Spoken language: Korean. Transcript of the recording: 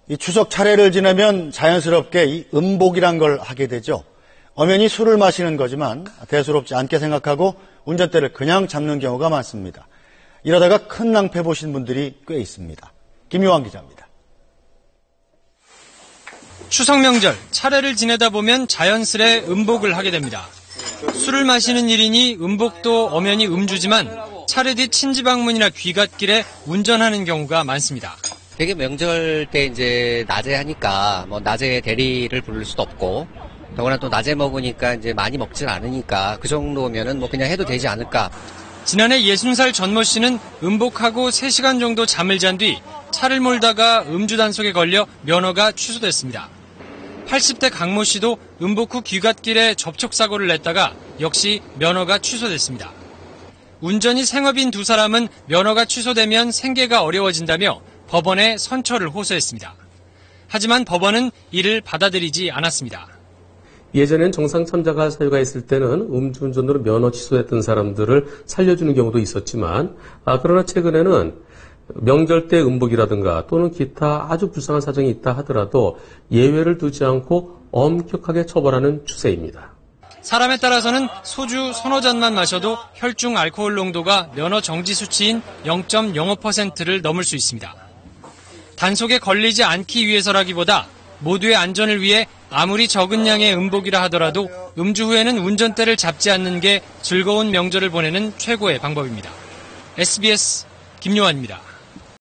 이 추석 차례를 지내면 자연스럽게 이 음복이란 걸 하게 되죠. 엄연히 술을 마시는 거지만 대수롭지 않게 생각하고 운전대를 그냥 잡는 경우가 많습니다. 이러다가 큰 낭패 보신 분들이 꽤 있습니다. 김요한 기자입니다. 추석 명절 차례를 지내다 보면 자연스레 음복을 하게 됩니다. 술을 마시는 일이니 음복도 엄연히 음주지만 차례 뒤 친지 방문이나 귀갓길에 운전하는 경우가 많습니다. 되게 명절 때 이제 낮에 하니까 뭐 낮에 대리를 부를 수도 없고 더구나 또 낮에 먹으니까 이제 많이 먹질 않으니까 그 정도면은 뭐 그냥 해도 되지 않을까. 지난해 60살 전모 씨는 음복하고 3시간 정도 잠을 잔 뒤 차를 몰다가 음주 단속에 걸려 면허가 취소됐습니다. 80대 강모 씨도 음복 후 귀갓길에 접촉사고를 냈다가 역시 면허가 취소됐습니다. 운전이 생업인 두 사람은 면허가 취소되면 생계가 어려워진다며 법원에 선처를 호소했습니다. 하지만 법원은 이를 받아들이지 않았습니다. 예전엔 정상 참작할 사유가 있을 때는 음주운전으로 면허 취소됐던 사람들을 살려주는 경우도 있었지만 그러나 최근에는 명절 때 음복이라든가 또는 기타 아주 불쌍한 사정이 있다 하더라도 예외를 두지 않고 엄격하게 처벌하는 추세입니다. 사람에 따라서는 소주 서너 잔만 마셔도 혈중 알코올 농도가 면허 정지 수치인 0.05%를 넘을 수 있습니다. 단속에 걸리지 않기 위해서라기보다 모두의 안전을 위해 아무리 적은 양의 음복이라 하더라도 음주 후에는 운전대를 잡지 않는 게 즐거운 명절을 보내는 최고의 방법입니다. SBS 김요한입니다.